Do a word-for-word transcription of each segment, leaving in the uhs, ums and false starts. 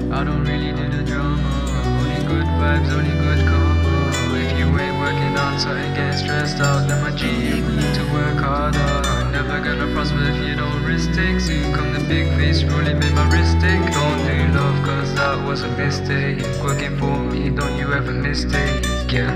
I don't really do the drama. Only good vibes, only good karma. If you ain't working on something, getting stressed out, then my G, you need to work harder. Never gonna prosper if you don't risk take. Soon come the big face rolling, made my wrist take. Don't do love, cause that was a mistake. Working for me, don't you ever mistake, yeah.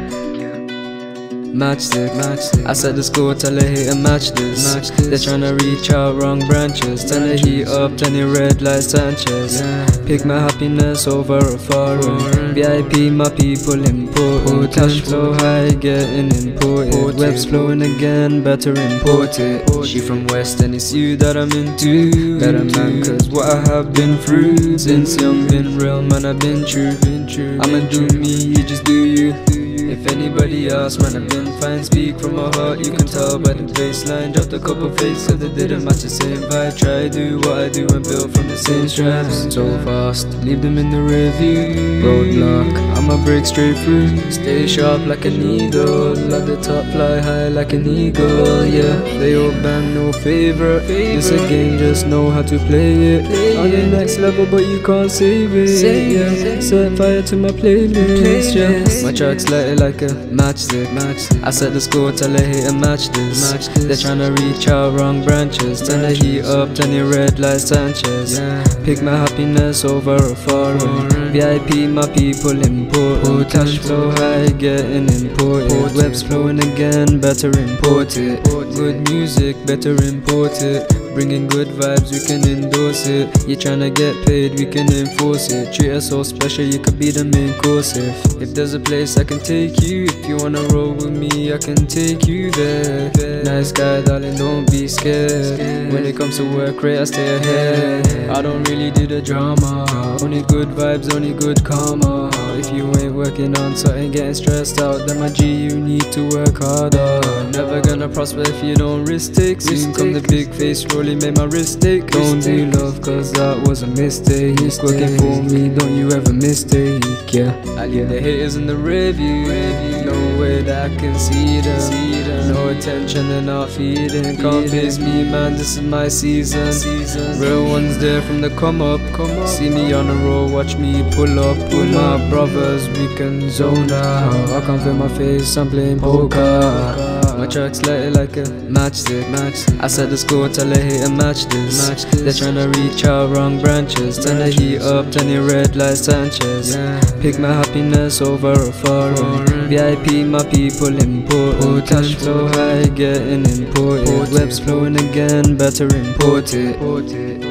Matchstick, matchstick. I set the score, tell her hit and match this. Match this. They're tryna reach out, wrong branches. Turn the heat up, turn the red like Sanchez. Yeah. Pick my happiness over a foreign. V I P, my people important. Cash flow high, getting imported. Webs flowing again, better import it. She from West and it's you that I'm into. Better man, cause what I have been through. Since young, been real, man, I've been true. I'ma do me, you just do you. If anybody else, man, I've been fine. Speak from my heart, you can tell by the baseline. Dropped a couple fakes cause they didn't match the same vibe. Try do what I do and build from the same straps. So fast, leave them in the review. Roadblock, I'ma break straight through. Stay sharp like an eagle. At the top, fly high like an eagle. Yeah, they all bang, no favorite. It's a game, just know how to play it. On the next level, but you can't save it. Yeah, set fire to my playlist. Yeah, my tracks light it like a matchstick. I set the score, tell her hit and match this. They're tryna reach out, wrong branches. Turn the heat up, turn it red like Sanchez. Pick my happiness over a foreign. V I P, my people important. Cash flow high, getting imported. Webs flowing again, better import it. Good music, better import it. Bringing good vibes, we can endorse it. You tryna get paid, we can enforce it. Treat us so special, you could be the main course. If, if there's a place I can take you, if you wanna roll with me, I can take you there. Nice guy, darling, don't be scared. When it comes to work rate, I stay ahead. I don't really do the drama. Only good vibes, only good karma. If you ain't working on something, getting stressed out, then my G, you need to work harder. Never gonna prosper if you don't risk take. Soon come the big face rolling, made my wrist take. Don't do love, cause that was a mistake. Working for me, don't you ever mistake, yeah. I leave the haters in the review. No way that I can see them. No attention, they're not feeding. Can't face me, man, this is my season. Real ones there from the come up. See me on the road, watch me pull up. With my brothers, we can zone out. I can't feel my face, I'm playing poker. My tracks light it like a matchstick. I set the score, tell her hit and match this. They're tryna reach out, wrong branches. Turn the heat up, turn it red like Sanchez. Pick my happiness over a foreign. V I P, my people important. Cash flow high, getting imported. Webs flowing again, better import it.